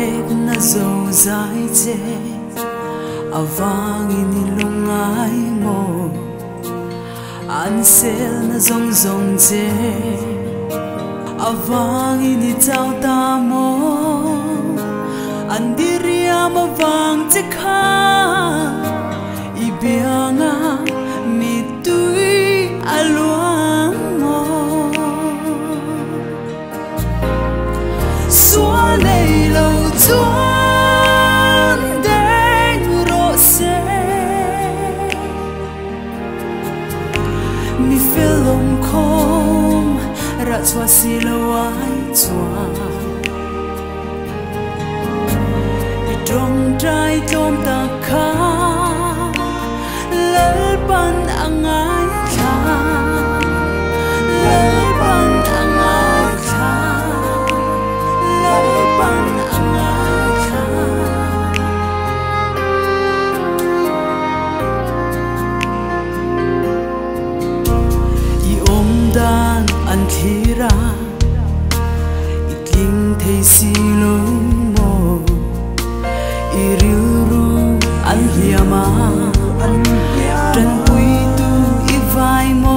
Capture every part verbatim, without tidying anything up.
hek na zo zai che avang ini lungai mo an sel na zong zong che avang ini tao ta mo an diria ma vang che kha ibianga mi tui aluang mo xóa lầy lâu chuan đen rộ xe mi phê lông khom ra xóa xì lâu ai chua đi trong trái tôm ta khá lỡ ban ang ai khá lỡ ban ang ai khá lỡ ban ang ai khá i ôm đan an khi ra i kinh thấy xì lâu mồ i riu ru an hiama trần quy tu i vai mo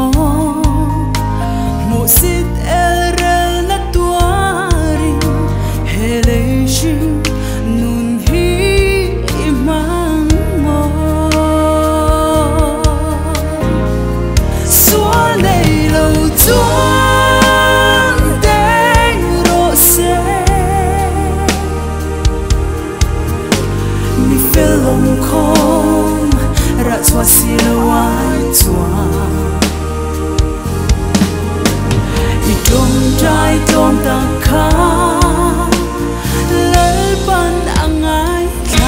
mo sit el rel na tuari helation nun hi imang mo xóa lầy lâu chuan đen rộ xe mi phê lông khom ra xóa xì lâu ai chua i trong trái tôm ta khá lỡ ban ang ai khá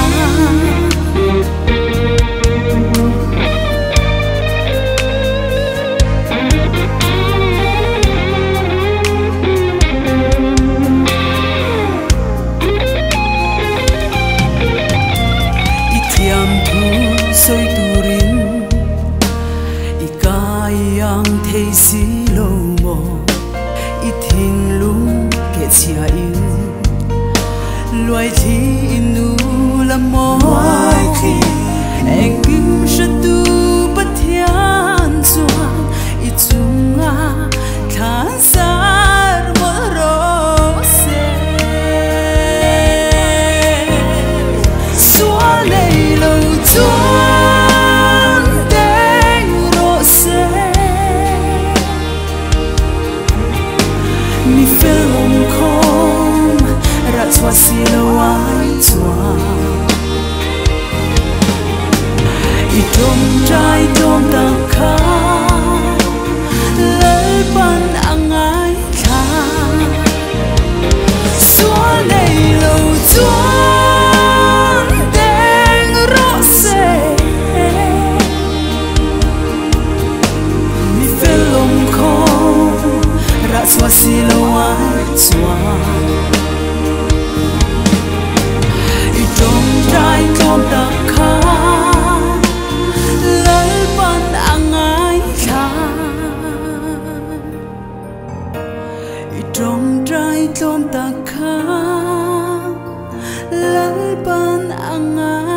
i thiam thu soi turin i kayang thei si lo mo i thing lung ke chia in loài thi inu la mo loài thi em kim sa tu bất thian chuan i chunga than sar mo ro se xóa lầy lâu chuan đen rộ xe mi phê lông khom ra xóa xì lâu ai chua i trong trái tôm ta khá lỡ ban ang ai khá xóa lầy lâu chuan đen rộ xe mi phê lông khom ra xóa xì lâu ai chua i trong trái tôm ta khá lỡ ban ang ai khá i trong trái tôm ta khá lỡ ban ang ai